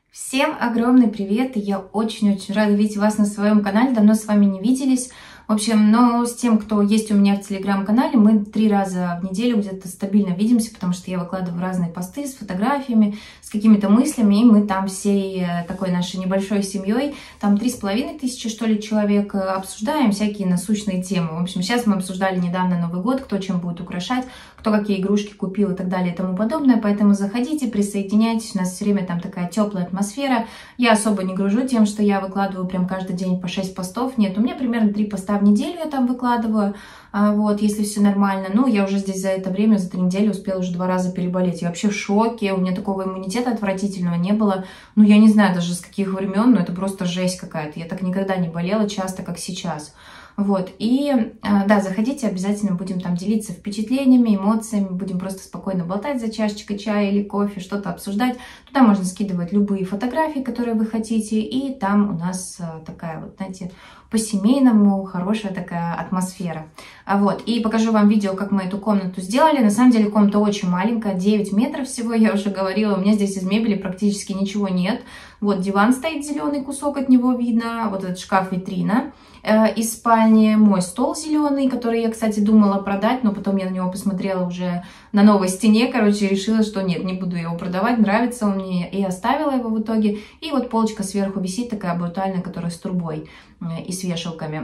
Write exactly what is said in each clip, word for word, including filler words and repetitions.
Всем огромный привет! Я очень-очень рада видеть вас на своем канале. Давно с вами не виделись. В общем, но с тем, кто есть у меня в телеграм-канале, мы три раза в неделю где-то стабильно видимся, потому что я выкладываю разные посты с фотографиями, с какими-то мыслями, и мы там всей такой нашей небольшой семьей, там три с половиной тысячи, что ли, человек, обсуждаем всякие насущные темы. В общем, сейчас мы обсуждали недавно Новый год, кто чем будет украшать, кто какие игрушки купил и так далее и тому подобное, поэтому заходите, присоединяйтесь, у нас все время там такая теплая атмосфера. Я особо не гружу тем, что я выкладываю прям каждый день по шесть постов, нет, у меня примерно три поста в неделю я там выкладываю, вот, если все нормально. Ну, я уже здесь за это время, за три недели успела уже два раза переболеть. Я вообще в шоке, у меня такого иммунитета отвратительного не было. Ну, я не знаю даже с каких времен, но это просто жесть какая-то. Я так никогда не болела часто, как сейчас. Вот, и да, заходите, обязательно будем там делиться впечатлениями, эмоциями, будем просто спокойно болтать за чашечкой чая или кофе, что-то обсуждать. Туда можно скидывать любые фотографии, которые вы хотите, и там у нас такая вот, знаете, по-семейному хорошая такая атмосфера. Вот, и покажу вам видео, как мы эту комнату сделали. На самом деле комната очень маленькая, девять метров всего, я уже говорила, у меня здесь из мебели практически ничего нет. Вот диван стоит зеленый, кусок от него видно, вот этот шкаф-витрина э, из спальни, мой стол зеленый, который я, кстати, думала продать, но потом я на него посмотрела уже на новой стене, короче, решила, что нет, не буду его продавать, нравится он мне, и оставила его в итоге. И вот полочка сверху висит, такая брутальная, которая с трубой э, и с вешалками.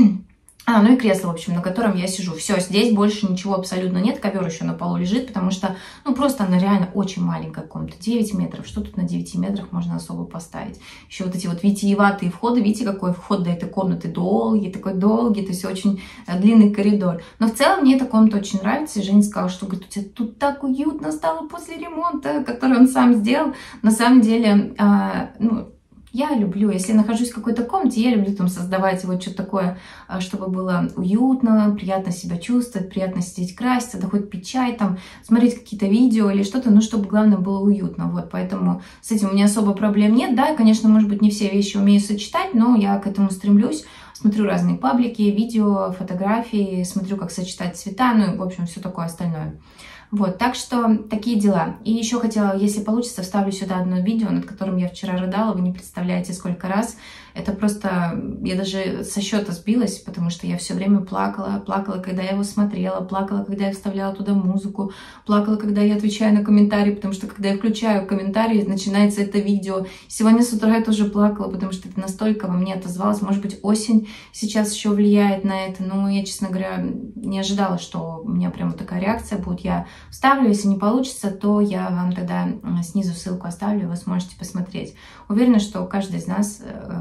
А, ну и кресло, в общем, на котором я сижу. Все, здесь больше ничего абсолютно нет. Ковер еще на полу лежит, потому что, ну, просто она реально очень маленькая комната. девять метров. Что тут на девяти метрах можно особо поставить? Еще вот эти вот витиеватые входы. Видите, какой вход до этой комнаты долгий, такой долгий, то есть очень длинный коридор. Но в целом мне эта комната очень нравится. И Женя сказала, что, говорит, у тебя тут так уютно стало после ремонта, который он сам сделал. На самом деле, а, ну... Я люблю, если нахожусь в какой-то комнате, я люблю там создавать вот что-то такое, чтобы было уютно, приятно себя чувствовать, приятно сидеть, краситься, да хоть пить чай, там, смотреть какие-то видео или что-то, ну, чтобы, главное, было уютно, вот, поэтому с этим у меня особо проблем нет, да, конечно, может быть, не все вещи умею сочетать, но я к этому стремлюсь, смотрю разные паблики, видео, фотографии, смотрю, как сочетать цвета, ну, и, в общем, все такое остальное. Вот, так что такие дела. И еще хотела, если получится, вставлю сюда одно видео, над которым я вчера рыдала, вы не представляете, сколько раз. Это просто, я даже со счета сбилась, потому что я все время плакала, плакала, когда я его смотрела, плакала, когда я вставляла туда музыку, плакала, когда я отвечаю на комментарии, потому что когда я включаю комментарии, начинается это видео. Сегодня с утра я тоже плакала, потому что это настолько во мне отозвалось. Может быть, осень сейчас еще влияет на это, но я, честно говоря, не ожидала, что у меня прямо такая реакция будет. Я вставлю, если не получится, то я вам тогда снизу ссылку оставлю, вы сможете посмотреть. Уверена, что каждый из нас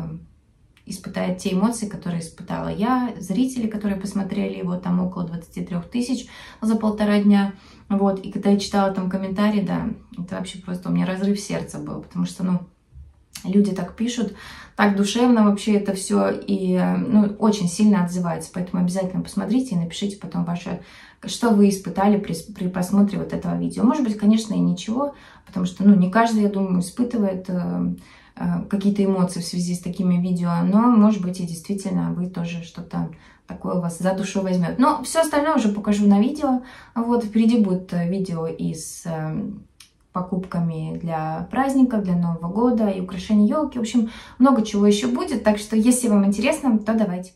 испытает те эмоции, которые испытала я, зрители, которые посмотрели его, там около двадцати трёх тысяч за полтора дня. Вот, и когда я читала там комментарии, да, это вообще просто у меня разрыв сердца был, потому что, ну, люди так пишут, так душевно вообще это все, и, ну, очень сильно отзывается, поэтому обязательно посмотрите и напишите потом ваше, что вы испытали при, при просмотре вот этого видео. Может быть, конечно, и ничего, потому что, ну, не каждый, я думаю, испытывает э, э, какие-то эмоции в связи с такими видео, но, может быть, и действительно вы тоже что-то такое у вас за душу возьмет. Но все остальное уже покажу на видео. Вот, впереди будет видео из... Э, покупками для праздников, для Нового года и украшения елки. В общем, много чего еще будет. Так что, если вам интересно, то давайте.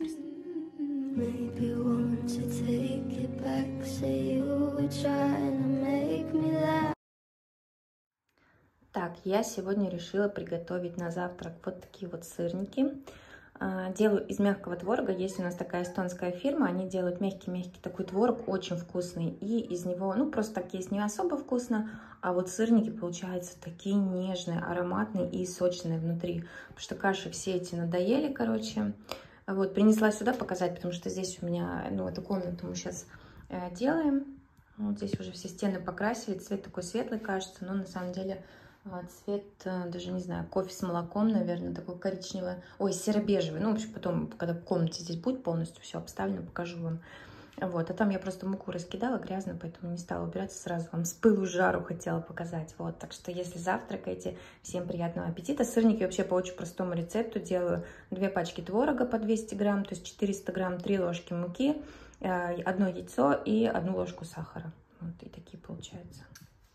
Так, я сегодня решила приготовить на завтрак вот такие вот сырники. Делаю из мягкого творога. Есть у нас такая эстонская фирма, они делают мягкий-мягкий такой творог, очень вкусный. И из него, ну, просто так есть не особо вкусно, а вот сырники получаются такие нежные, ароматные и сочные внутри. Потому что каши все эти надоели, короче. Вот, принесла сюда показать, потому что здесь у меня, ну, эту комнату мы сейчас э, делаем. Вот здесь уже все стены покрасили, цвет такой светлый кажется, но на самом деле... Цвет, даже не знаю, кофе с молоком, наверное, такой коричневый. Ой, серо-бежевый. Ну, в общем, потом, когда в комнате здесь будет полностью все обставлено, покажу вам. Вот, а там я просто муку раскидала грязно, поэтому не стала убираться, сразу вам с пылу жару хотела показать. Вот, так что, если завтракаете, всем приятного аппетита. Сырники вообще по очень простому рецепту делаю. Две пачки творога по двести грамм, то есть четыреста грамм, три ложки муки, одно яйцо и одну ложку сахара. Вот, и такие получаются.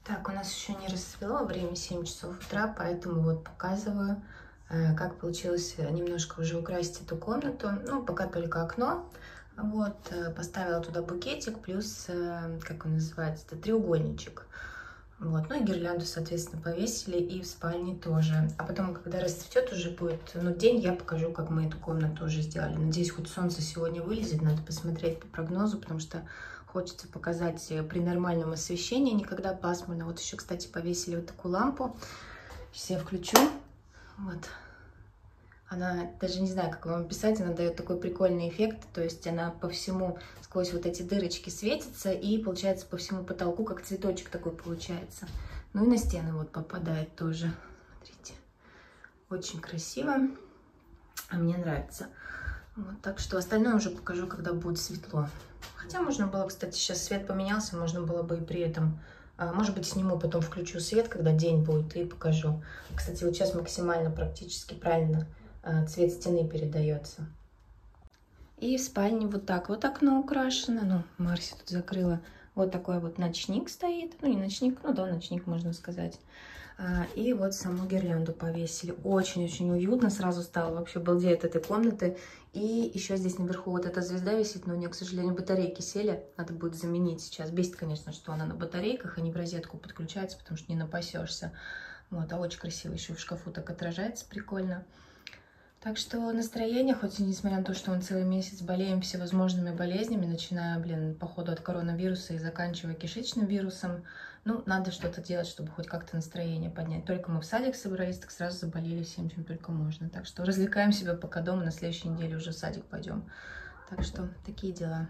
Так, у нас еще не рассвело, время семь часов утра, поэтому вот показываю, как получилось немножко уже украсить эту комнату. Ну, пока только окно. Вот, поставила туда букетик, плюс, как он называется, это треугольничек. Вот, ну и гирлянду, соответственно, повесили, и в спальне тоже. А потом, когда расцветет, уже будет, ну, день, я покажу, как мы эту комнату уже сделали. Надеюсь, хоть солнце сегодня вылезет, надо посмотреть по прогнозу, потому что хочется показать при нормальном освещении, никогда пасмурно. Вот еще, кстати, повесили вот такую лампу. Сейчас я включу. Вот. Она, даже не знаю, как вам описать, она дает такой прикольный эффект. То есть она по всему, сквозь вот эти дырочки светится, и получается по всему потолку, как цветочек такой получается. Ну и на стены вот попадает тоже. Смотрите. Очень красиво. А мне нравится. Вот, так что остальное уже покажу, когда будет светло. Хотя можно было, кстати, сейчас свет поменялся, можно было бы и при этом... Может быть, сниму, потом включу свет, когда день будет, и покажу. Кстати, вот сейчас максимально практически правильно цвет стены передается. И в спальне вот так вот окно украшено. Ну, Марси тут закрыла. Вот такой вот ночник стоит. Ну, не ночник, ну да, ночник, можно сказать. И вот саму гирлянду повесили. Очень-очень уютно. Сразу стало вообще балдеть от этой комнаты. И еще здесь наверху вот эта звезда висит, но у нее, к сожалению, батарейки сели. Надо будет заменить сейчас. Бесит, конечно, что она на батарейках, а не в розетку подключается, потому что не напасешься. Вот, а очень красиво еще в шкафу так отражается, прикольно. Так что настроение, хоть и несмотря на то, что мы целый месяц болеем всевозможными болезнями, начиная, блин, походу от коронавируса и заканчивая кишечным вирусом, ну, надо что-то делать, чтобы хоть как-то настроение поднять. Только мы в садик собрались, так сразу заболели всем, чем только можно. Так что развлекаем себя пока дома, на следующей неделе уже в садик пойдем. Так что такие дела.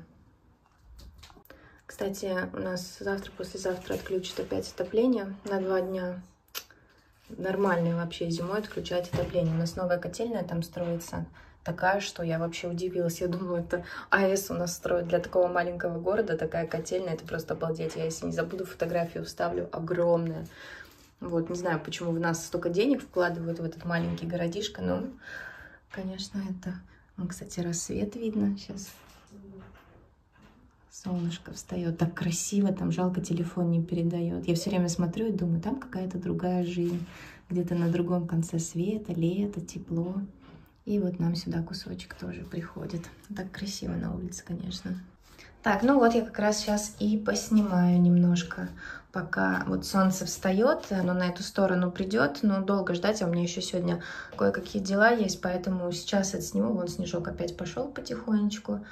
Кстати, у нас завтра-послезавтра отключат опять отопление на два дня. Нормально вообще зимой отключать отопление. У нас новая котельная там строится, такая, что я вообще удивилась. Я думала, это АЭС у нас строят для такого маленького города, такая котельная, это просто обалдеть. Я, если не забуду, фотографию вставлю, огромная. Вот, не знаю, почему в нас столько денег вкладывают в этот маленький городишко, но, конечно, это... Ну, кстати, рассвет видно сейчас. Солнышко встает, так красиво, там жалко, телефон не передает. Я все время смотрю и думаю, там какая-то другая жизнь, где-то на другом конце света, лето, тепло. И вот нам сюда кусочек тоже приходит. Так красиво на улице, конечно. Так, ну вот я как раз сейчас и поснимаю немножко, пока вот солнце встает, оно на эту сторону придет, но долго ждать, а у меня еще сегодня кое-какие дела есть, поэтому сейчас отсниму. Вон снежок опять пошел потихонечку.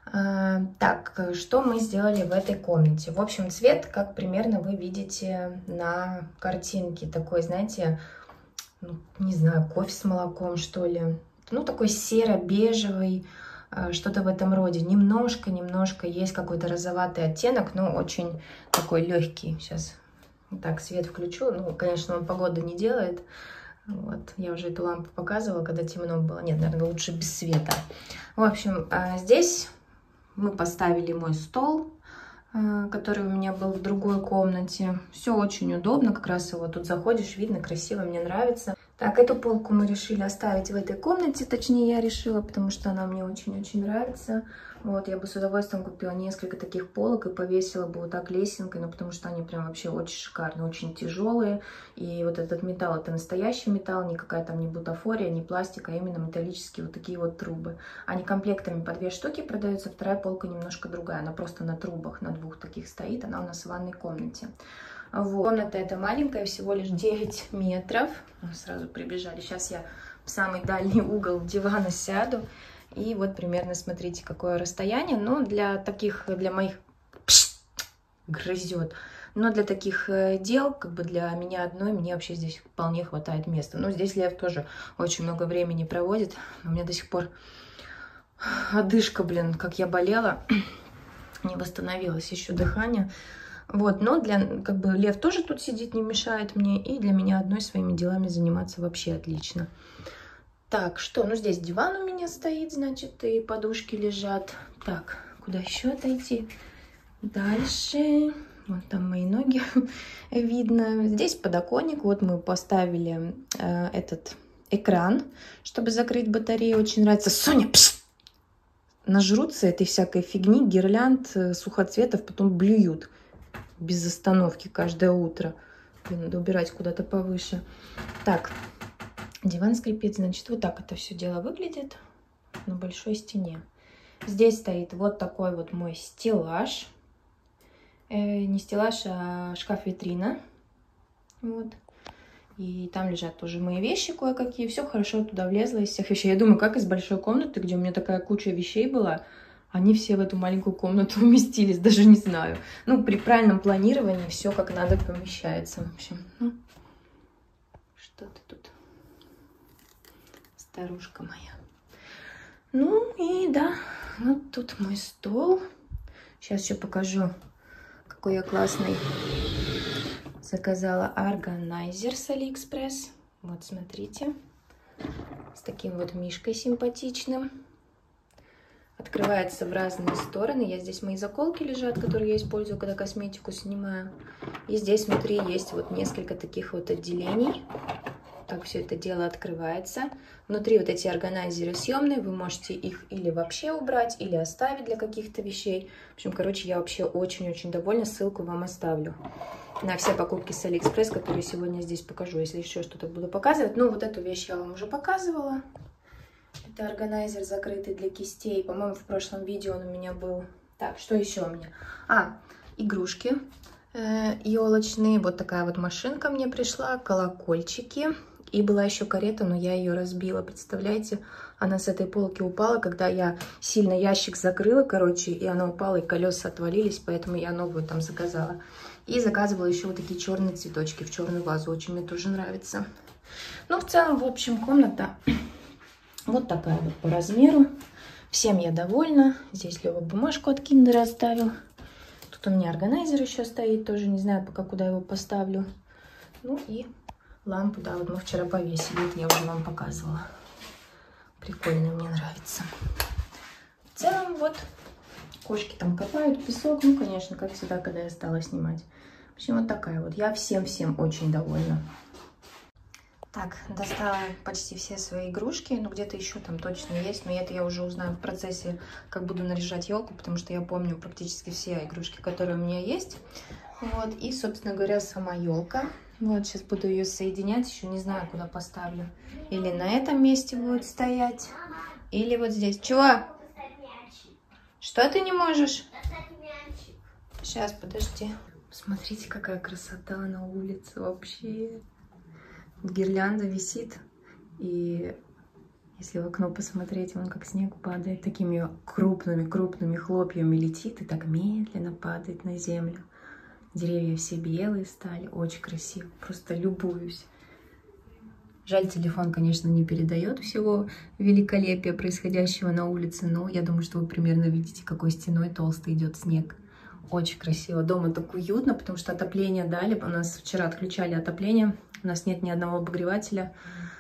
Так, что мы сделали в этой комнате? В общем, цвет, как примерно вы видите на картинке, такой, знаете, ну, не знаю, кофе с молоком, что ли. Ну, такой серо-бежевый, что-то в этом роде. Немножко-немножко есть какой-то розоватый оттенок, но очень такой легкий. Сейчас так свет включу. Ну, конечно, он погоду не делает. Вот, я уже эту лампу показывала, когда темно было. Нет, наверное, лучше без света. В общем, здесь... Мы поставили мой стол, который у меня был в другой комнате. Все очень удобно, как раз его тут заходишь, видно, красиво, мне нравится. Так, эту полку мы решили оставить в этой комнате, точнее я решила, потому что она мне очень-очень нравится. Вот, я бы с удовольствием купила несколько таких полок и повесила бы вот так лесенкой, ну, потому что они прям вообще очень шикарные, очень тяжелые. И вот этот металл, это настоящий металл, никакая там не бутафория, не пластик, а именно металлические вот такие вот трубы. Они комплектами по две штуки продаются, вторая полка немножко другая, она просто на трубах, на двух таких стоит, она у нас в ванной комнате. Вот. Комната эта маленькая, всего лишь девять метров. Сразу прибежали. Сейчас я в самый дальний угол дивана сяду. И вот примерно смотрите, какое расстояние. Но для таких, для моих... Пш, грызет. Но для таких дел, как бы для меня одной, мне вообще здесь вполне хватает места. Но здесь Лев тоже очень много времени проводит. У меня до сих пор одышка, блин, как я болела. Не восстановилось еще дыхание. Вот, но для, как бы, Лев тоже тут сидит, не мешает мне. И для меня одной своими делами заниматься вообще отлично. Так, что? Ну, здесь диван у меня стоит, значит, и подушки лежат. Так, куда еще отойти? Дальше. Вот там мои ноги видно. Здесь подоконник. Вот мы поставили э, этот экран, чтобы закрыть батарею. Очень нравится. Соня, пш! Нажрутся этой всякой фигни, гирлянд, сухоцветов, потом блюют. без остановки каждое утро. Блин, надо убирать куда-то повыше. Так, диван скрипит. Значит, вот так это все дело выглядит на большой стене. Здесь стоит вот такой вот мой стеллаж. Э, не стеллаж, а шкаф-витрина. Вот. И там лежат тоже мои вещи кое-какие. Все хорошо туда влезло из всех вещей. Я думаю, как из большой комнаты, где у меня такая куча вещей была, они все в эту маленькую комнату уместились. Даже не знаю. Ну, при правильном планировании все как надо помещается. В общем, ну, что ты тут, старушка моя. Ну и да, вот тут мой стол. Сейчас еще покажу, какой я классный. Заказала органайзер с Алиэкспресс. Вот, смотрите. С таким вот мишкой симпатичным. Открывается в разные стороны. Я здесь мои заколки лежат, которые я использую, когда косметику снимаю. И здесь внутри есть вот несколько таких вот отделений. Так все это дело открывается. Внутри вот эти органайзеры съемные. Вы можете их или вообще убрать, или оставить для каких-то вещей. В общем, короче, я вообще очень-очень довольна. Ссылку вам оставлю на все покупки с Алиэкспресс, которые сегодня здесь покажу, если еще что-то буду показывать. Ну, вот эту вещь я вам уже показывала. Это органайзер закрытый для кистей. По-моему, в прошлом видео он у меня был. Так, что еще у меня? А, игрушки э, елочные. Вот такая вот машинка мне пришла. Колокольчики. И была еще карета, но я ее разбила. Представляете? Она с этой полки упала, когда я сильно ящик закрыла, короче, и она упала, и колеса отвалились, поэтому я новую там заказала. И заказывала еще вот такие черные цветочки в черную вазу. Очень мне тоже нравится. Ну, в целом, в общем, комната вот такая вот по размеру. Всем я довольна. Здесь Лёва бумажку от Киндера оставил. Тут у меня органайзер еще стоит. Тоже не знаю пока, куда его поставлю. Ну и лампу, да, вот мы вчера повесили. Это я уже вам показывала. Прикольно, мне нравится. В целом, вот, кошки там копают песок. Ну, конечно, как всегда, когда я стала снимать. В общем, вот такая вот. Я всем-всем очень довольна. Так, достала почти все свои игрушки. Ну, где-то еще там точно есть. Но это я уже узнаю в процессе, как буду наряжать елку. Потому что я помню практически все игрушки, которые у меня есть. Вот. И, собственно говоря, сама елка. Вот, сейчас буду ее соединять. Еще не знаю, куда поставлю. Или на этом месте будет стоять. Или вот здесь. Чего? Что ты не можешь? Сейчас, подожди. Смотрите, какая красота на улице вообще. Гирлянда висит. И если в окно посмотреть, вон как снег падает. Такими крупными-крупными хлопьями летит. И так медленно падает на землю. Деревья все белые стали. Очень красиво. Просто любуюсь. Жаль, телефон, конечно, не передает всего великолепия происходящего на улице, но я думаю, что вы примерно видите, какой стеной толстый идет снег. Очень красиво. Дома так уютно, потому что отопление дали. У нас вчера отключали отопление. У нас нет ни одного обогревателя.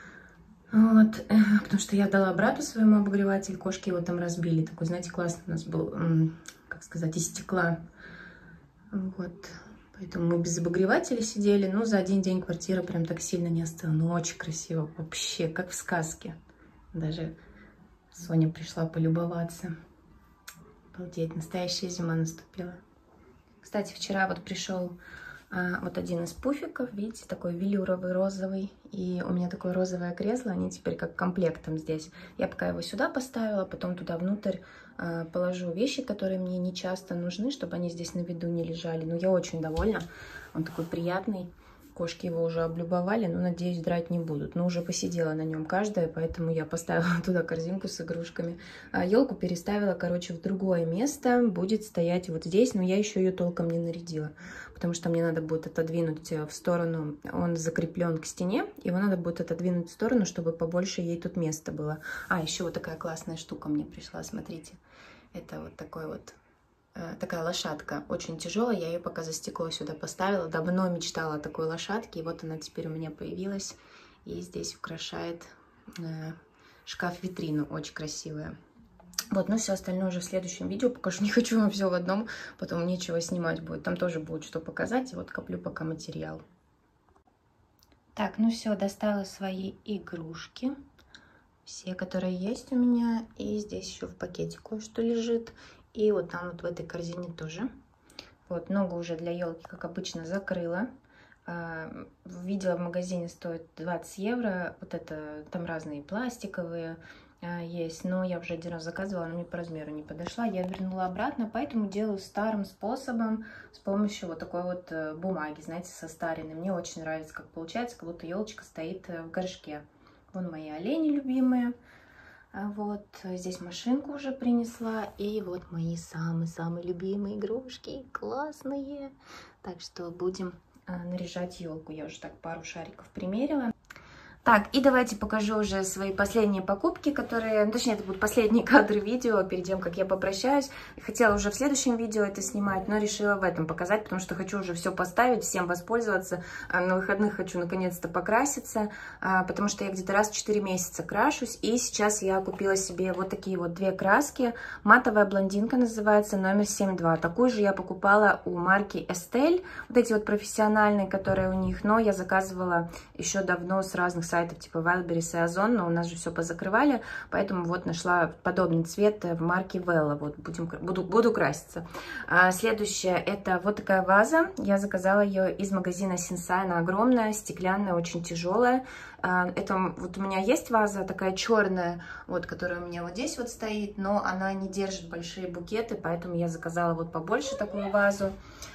Вот. Потому что я дала брату своему обогреватель. Кошки его там разбили. Такой, знаете, классный у нас был, как сказать, из стекла. Вот. Поэтому мы без обогревателя сидели. Но за один день квартира прям так сильно не остыла. Ну, очень красиво. Вообще, как в сказке. Даже Соня пришла полюбоваться. Обалдеть, настоящая зима наступила. Кстати, вчера вот пришел а, вот один из пуфиков. Видите, такой велюровый, розовый. И у меня такое розовое кресло. Они теперь как комплектом здесь. Я пока его сюда поставила, потом туда внутрь а, положу вещи, которые мне не часто нужны, чтобы они здесь на виду не лежали. Но я очень довольна. Он такой приятный. Кошки его уже облюбовали, но, надеюсь, драть не будут. Но уже посидела на нем каждая, поэтому я поставила туда корзинку с игрушками. А елку переставила, короче, в другое место. Будет стоять вот здесь, но я еще ее толком не нарядила. Потому что мне надо будет отодвинуть в сторону. Он закреплен к стене. Его надо будет отодвинуть в сторону, чтобы побольше ей тут места было. А, еще вот такая классная штука мне пришла, смотрите. Это вот такой вот... Такая лошадка, очень тяжелая, я ее пока за стекло сюда поставила. Давно мечтала о такой лошадке, и вот она теперь у меня появилась. И здесь украшает э, шкаф-витрину, очень красивая. Вот, ну все остальное уже в следующем видео покажу. Не хочу вам все в одном, потом нечего снимать будет. Там тоже будет что показать, и вот коплю пока материал. Так, ну все, достала свои игрушки. Все, которые есть у меня. И здесь еще в пакете кое-что лежит. И вот там вот в этой корзине тоже Вот, ногу уже для елки, как обычно, закрыла. Видела в магазине, стоит двадцать евро. Вот это, там разные пластиковые есть, но я уже один раз заказывала, она мне по размеру не подошла. Я вернула обратно, поэтому делаю старым способом, с помощью вот такой вот бумаги, знаете, состаренной. Мне очень нравится, как получается, как будто елочка стоит в горшке. Вон мои олени любимые. Вот здесь машинку уже принесла. И вот мои самые-самые любимые игрушки. Классные. Так что будем наряжать елку. Я уже так пару шариков примерила. Так, и давайте покажу уже свои последние покупки, которые, ну, точнее, это будут последние кадры видео, перед тем, как я попрощаюсь. Хотела уже в следующем видео это снимать, но решила в этом показать, потому что хочу уже все поставить, всем воспользоваться. На выходных хочу наконец-то покраситься, потому что я где-то раз в четыре месяца крашусь. И сейчас я купила себе вот такие вот две краски. Матовая блондинка называется, номер семь два. Такую же я покупала у марки Estelle, вот эти вот профессиональные, которые у них, но я заказывала еще давно с разных сайтов типа Wildberries и Озон, но у нас же все позакрывали, поэтому вот нашла подобный цвет в марке Vella. Вот будем, буду, буду краситься. А, следующее это вот такая ваза. Я заказала ее из магазина Sensai. Она огромная, стеклянная, очень тяжелая. А, это вот у меня есть ваза такая черная, вот, которая у меня вот здесь вот стоит, но она не держит большие букеты, поэтому я заказала вот побольше такую вазу,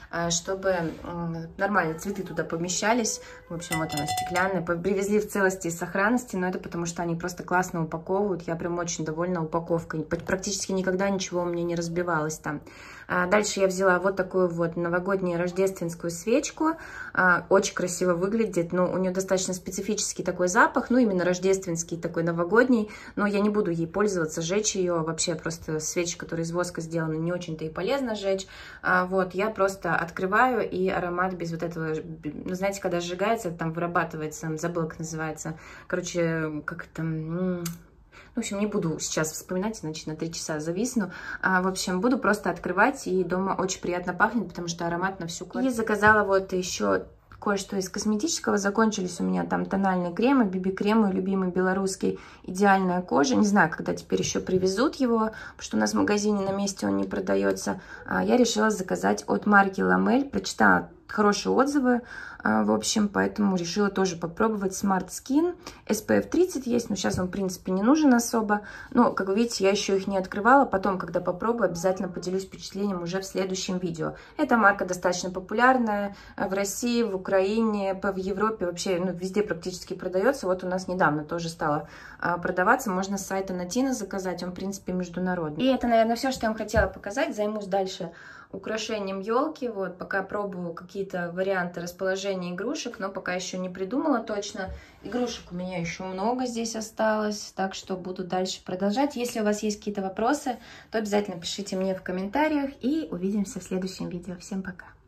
чтобы нормально цветы туда помещались. В общем, вот она стеклянная. Привезли в целости и сохранности, но это потому что они просто классно упаковывают. Я прям очень довольна упаковкой. Практически никогда ничего у меня не разбивалось там. Дальше я взяла вот такую вот новогоднюю рождественскую свечку. Очень красиво выглядит, но у нее достаточно специфический такой запах, ну именно рождественский, такой новогодний. Но я не буду ей пользоваться, жечь ее. Вообще просто свечи, которые из воска сделаны, не очень-то и полезно жечь. Вот, я просто открываю, и аромат без вот этого, ну знаете, когда сжигается, там вырабатывается, забыла, как называется. Короче, как это... В общем, не буду сейчас вспоминать, иначе на три часа зависну. А, в общем, буду просто открывать, и дома очень приятно пахнет, потому что аромат на всю квартиру. И заказала вот еще кое-что из косметического. Закончились у меня там тональные кремы, би би-крем, мой любимый белорусский «Идеальная кожа». Не знаю, когда теперь еще привезут его, потому что у нас в магазине на месте он не продается. А, я решила заказать от марки Ламель. Прочитала хорошие отзывы, в общем, поэтому решила тоже попробовать Smart Skin. эс пи эф тридцать есть, но сейчас он, в принципе, не нужен особо. Но, как вы видите, я еще их не открывала. Потом, когда попробую, обязательно поделюсь впечатлением уже в следующем видео. Эта марка достаточно популярная в России, в Украине, в Европе, вообще, ну, везде практически продается. Вот у нас недавно тоже стало продаваться. Можно с сайта Натина заказать, он, в принципе, международный. И это, наверное, все, что я вам хотела показать. Займусь дальше украшением елки. Вот, пока пробую какие-то варианты расположения игрушек, но пока еще не придумала точно. Игрушек у меня еще много здесь осталось, так что буду дальше продолжать. Если у вас есть какие-то вопросы, то обязательно пишите мне в комментариях, и увидимся в следующем видео. Всем пока!